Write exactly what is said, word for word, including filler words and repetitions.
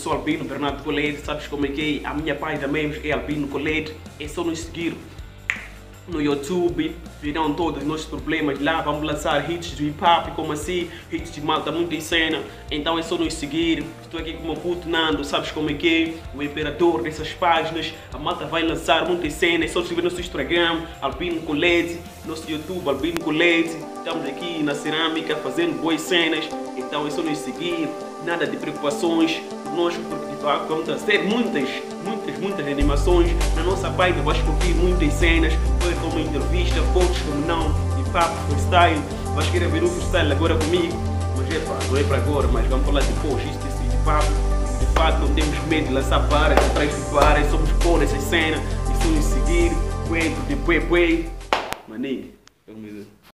sou Albino Bernardo Colete, sabes como é que é? A minha página mesmo é Albino Colete. É só nos seguir no YouTube, virão todos os nossos problemas lá. Vamos lançar hits de hip hop, como assim, hits de malta muito em cena. Então é só nos seguir. Estou aqui com o meu puto Nando, sabes como é que é? O imperador dessas páginas. A malta vai lançar muitas cenas. É só seguir nosso Instagram, Albino Colete, nosso YouTube, Albino Colete. Estamos aqui na cerâmica fazendo boas cenas. Então é só nos seguir. Nada de preocupações conosco, porque de facto vamos trazer muitas, muitas, muitas animações na nossa página. Vais curtir muitas cenas, foi como entrevista, fotos como não, hip hop, freestyle. Vais querer ver o freestyle agora comigo, mas é pá, não é para agora, mas vamos falar depois. Isto é hip hop, de facto não temos medo de lançar várias, atrás de várias, somos por essas cenas, e só nos seguir, cuento, depois, depois, maninho.